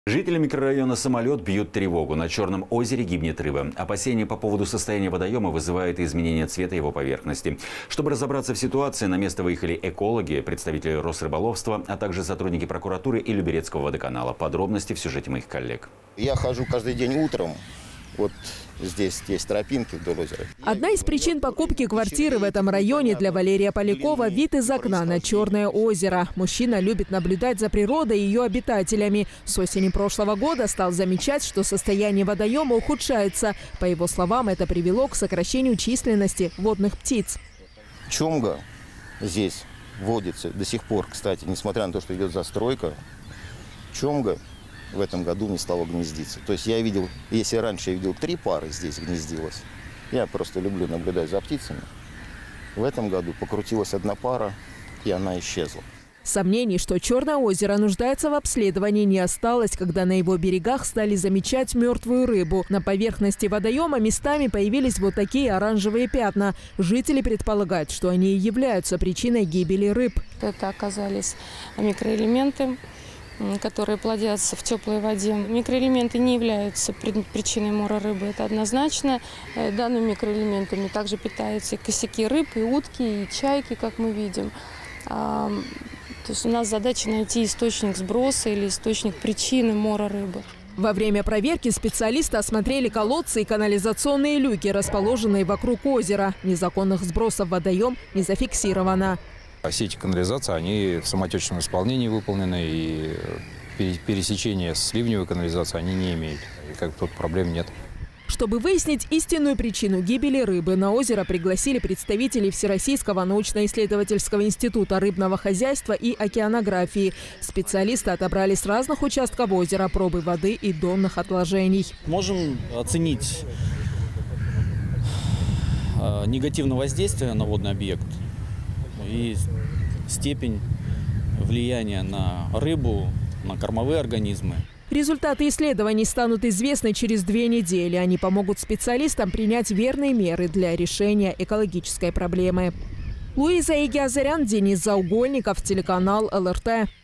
Жители микрорайона «Самолет» бьют тревогу. На Черном озере гибнет рыба. Опасения по поводу состояния водоема вызывают изменение цвета его поверхности. Чтобы разобраться в ситуации, на место выехали экологи, представители Росрыболовства, а также сотрудники прокуратуры и Люберецкого водоканала. Подробности в сюжете моих коллег. Я хожу каждый день утром. Вот здесь есть тропинки вдоль озера. Одна из причин покупки квартиры в этом районе для Валерия Полякова – вид из окна на Черное озеро. Мужчина любит наблюдать за природой и ее обитателями. С осени прошлого года стал замечать, что состояние водоема ухудшается. По его словам, это привело к сокращению численности водных птиц. Чомга здесь водится до сих пор, кстати, несмотря на то, что идет застройка. Чомга в этом году не стало гнездиться. То есть я видел, если раньше я видел 3 пары здесь гнездилось, я просто люблю наблюдать за птицами. В этом году покрутилась 1 пара, и она исчезла. Сомнений, что Черное озеро нуждается в обследовании, не осталось, когда на его берегах стали замечать мертвую рыбу. На поверхности водоема местами появились вот такие оранжевые пятна. Жители предполагают, что они и являются причиной гибели рыб. Это оказались микроэлементы, которые плодятся в теплой воде. Микроэлементы не являются причиной мора рыбы, это однозначно. Данными микроэлементами также питаются и косяки рыб, и утки, и чайки, как мы видим. То есть у нас задача найти источник сброса или источник причины мора рыбы. Во время проверки специалисты осмотрели колодцы и канализационные люки, расположенные вокруг озера. Незаконных сбросов в водоем не зафиксировано. Все эти канализации, они в самотечном исполнении выполнены, и пересечения с ливневой канализацией они не имеют. И как тут проблем нет. Чтобы выяснить истинную причину гибели рыбы, на озеро пригласили представителей Всероссийского научно-исследовательского института рыбного хозяйства и океанографии. Специалисты отобрали с разных участков озера пробы воды и донных отложений. Можем оценить негативное воздействие на водный объект и степень влияния на рыбу, на кормовые организмы. Результаты исследований станут известны через 2 недели. Они помогут специалистам принять верные меры для решения экологической проблемы. Луиза Игиазарян, Денис Заугольников, телеканал ЛРТ.